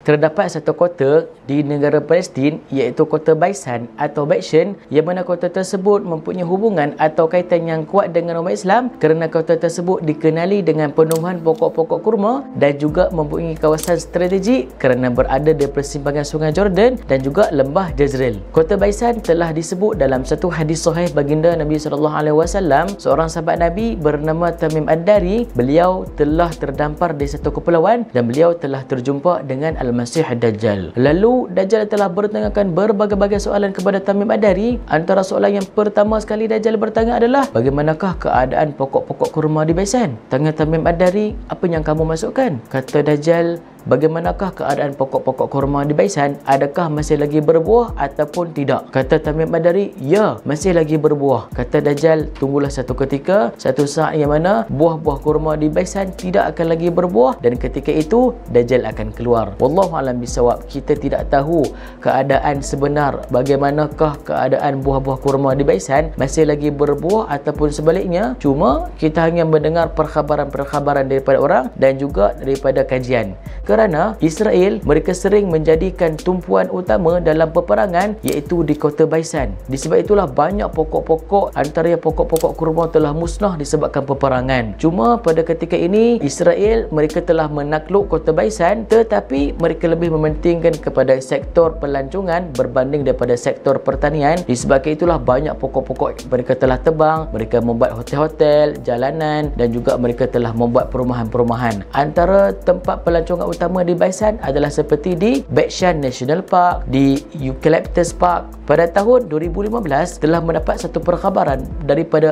terdapat satu kota di negara Palestin iaitu kota Baisan atau Baishan, yang mana kota tersebut mempunyai hubungan atau kaitan yang kuat dengan umat Islam kerana kota tersebut dikenali dengan penuhan pokok-pokok kurma dan juga mempunyai kawasan strategik kerana berada di persimpangan Sungai Jordan dan juga lembah Jezreel. Kota Baisan telah disebut dalam satu hadis sahih baginda Nabi SAW, seorang sahabat Nabi bernama Tamim Ad-Dari. Beliau telah terdampar di satu kepulauan dan beliau telah terjumpa dengan Al-Masih Ad-Dajjal. Lalu Dajjal telah bertanyakan berbagai-bagai soalan kepada Tamim Ad-Dari. Antara soalan yang pertama sekali Dajjal bertanya adalah, bagaimanakah keadaan pokok-pokok kurma di Baisan? Tanya Tamim Ad-Dari, apa yang kamu masukkan? Kata Dajjal, bagaimanakah keadaan pokok-pokok kurma di Baisan? Adakah masih lagi berbuah ataupun tidak? Kata Tamim Ad-Dari, ya, masih lagi berbuah. Kata Dajjal, tunggulah satu ketika, satu saat yang mana buah-buah kurma di Baisan tidak akan lagi berbuah, dan ketika itu Dajjal akan keluar. Wallahu a'lam bisawab. Kita tidak tahu keadaan sebenar bagaimanakah keadaan buah-buah kurma di Baisan masih lagi berbuah ataupun sebaliknya. Cuma kita hanya mendengar perkhabaran-perkhabaran daripada orang dan juga daripada kajian. Kerana Israel mereka sering menjadikan tumpuan utama dalam peperangan iaitu di kota Baisan. Disebab itulah banyak pokok-pokok antara pokok-pokok kurma telah musnah disebabkan peperangan. Cuma pada ketika ini Israel mereka telah menakluk kota Baisan, tetapi mereka lebih mementingkan kepada sektor pelancongan berbanding daripada sektor pertanian. Disebabkan itulah banyak pokok-pokok mereka telah tebang, mereka membuat hotel-hotel, jalanan dan juga mereka telah membuat perumahan-perumahan. Antara tempat pelancongan utama di Baisan adalah seperti di Baishan National Park, di Eucalyptus Park. Pada tahun 2015 telah mendapat satu perkhabaran daripada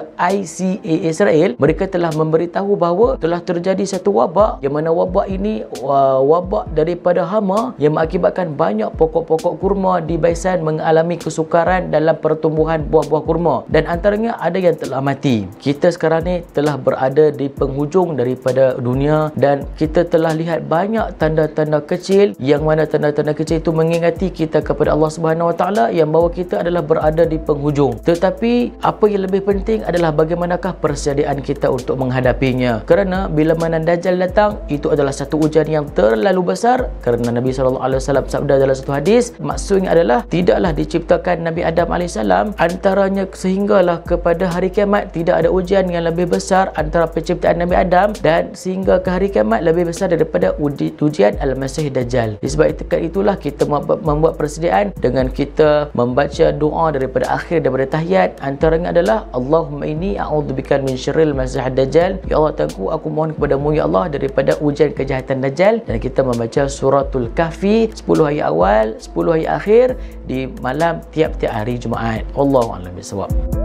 ICA Israel. Mereka telah memberitahu bahawa telah terjadi satu wabak, yang mana wabak ini wabak daripada hama yang mengakibatkan banyak pokok-pokok kurma di Baisan mengalami kesukaran dalam pertumbuhan buah-buah kurma, dan antaranya ada yang telah mati. Kita sekarang ni telah berada di penghujung daripada dunia dan kita telah lihat banyak tanda-tanda kecil, yang mana tanda-tanda kecil itu mengingati kita kepada Allah Subhanahu Wa Taala yang bahawa kita adalah berada di penghujung. Tetapi apa yang lebih penting adalah bagaimanakah persediaan kita untuk menghadapinya. Kerana bila mana Dajjal datang, itu adalah satu ujian yang terlalu besar. Kerana Nabi SAW sabda dalam satu hadis, maksudnya adalah tidaklah diciptakan Nabi Adam AS antaranya sehinggalah kepada hari kiamat tidak ada ujian yang lebih besar antara penciptaan Nabi Adam dan sehingga ke hari kiamat lebih besar daripada ujian Al-Masih Dajjal. Disebab itulah kita membuat persediaan dengan kita membaca doa daripada akhir daripada tahiyat. Antaranya adalah Allahumma inni a'udzubika min syarril Masih Dajjal. Ya Allah Tuhanku, aku mohon kepadamu ya Allah daripada ujian kejahatan Dajjal. Dan kita membaca suratul Kahfi 10 ayat awal, 10 ayat akhir di malam tiap-tiap hari Jumaat. Wallahu a'lam bishawab.